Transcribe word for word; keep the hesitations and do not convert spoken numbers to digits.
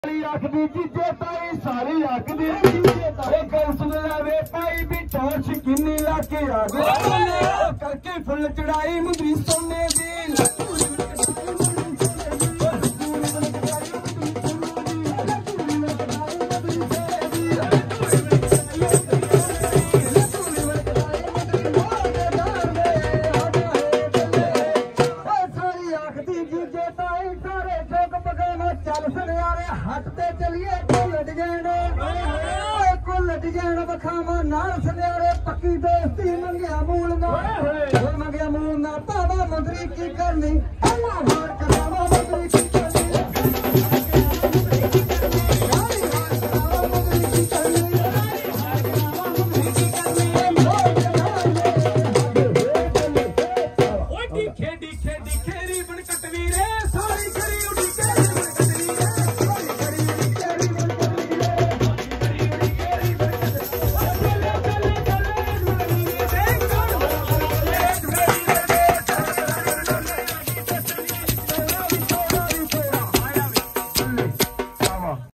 आखदी जीजे ताई सारी आखदी जीजे ताई गल सुन ले भाई भी टॉर्च किन्नी लाके आ गए करके फुल चढ़ाई मुंदरी सोने दी चल सुनियारे हटते चलिए कुल डिजाइन कुल डिजाइन बखावा नाल सुनियारे पक्की दोस्ती मंगिया मूल ना मंगिया मूल ना बाबा मंत्री की करनी अल्लाह